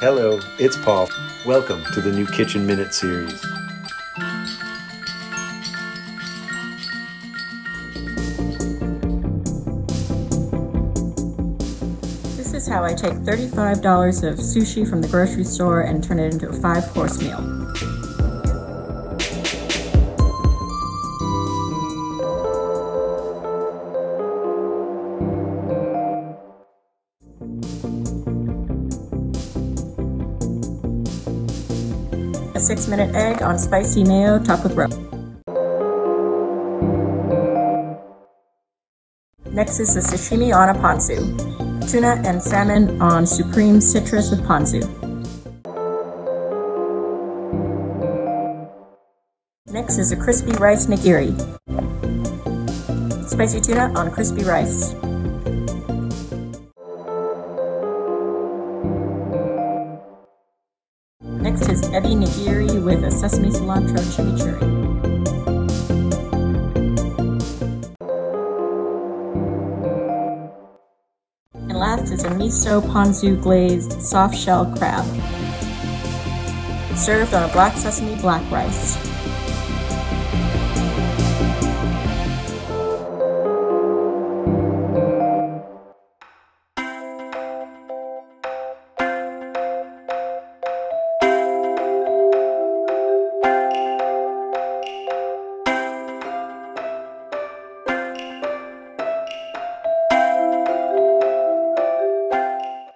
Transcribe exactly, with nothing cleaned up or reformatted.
Hello, it's Paul. Welcome to the new Kitchen Minute series. This is how I take thirty-five dollars of sushi from the grocery store and turn it into a five-course meal. A six-minute egg on spicy mayo topped with roe. Next is the sashimi on a ponzu. Tuna and salmon on supreme citrus with ponzu. Next is a crispy rice nigiri. Spicy tuna on crispy rice. Next is ebi nigiri with a sesame cilantro chimichurri. And last is a miso ponzu glazed soft shell crab, served on a black sesame black rice.